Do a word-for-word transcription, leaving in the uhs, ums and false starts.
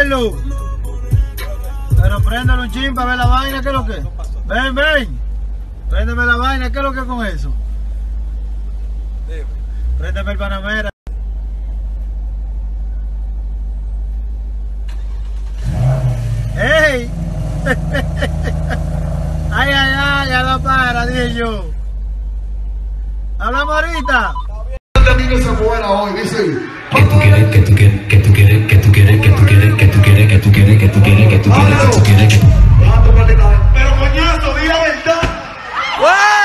Carlos. Pero préndelo un chin para ver la vaina, ¿qué es lo que? Ven, ven. Préndeme la vaina, ¿qué es lo que es con eso? Préndeme el Panamera. ¡Ey! ¡Ay, ay, ay! Ya la para, dije yo. Hablamos ahorita. Que se muera hoy, dice. Que tú quieres, que tú quieres, que tú quieres, que tú quieres, que tú quieres, que tú quieres, que tú quieres, que tú quieres, que tú quieres, que tú quieres, que tú quieres. Pero coñazo, di la verdad.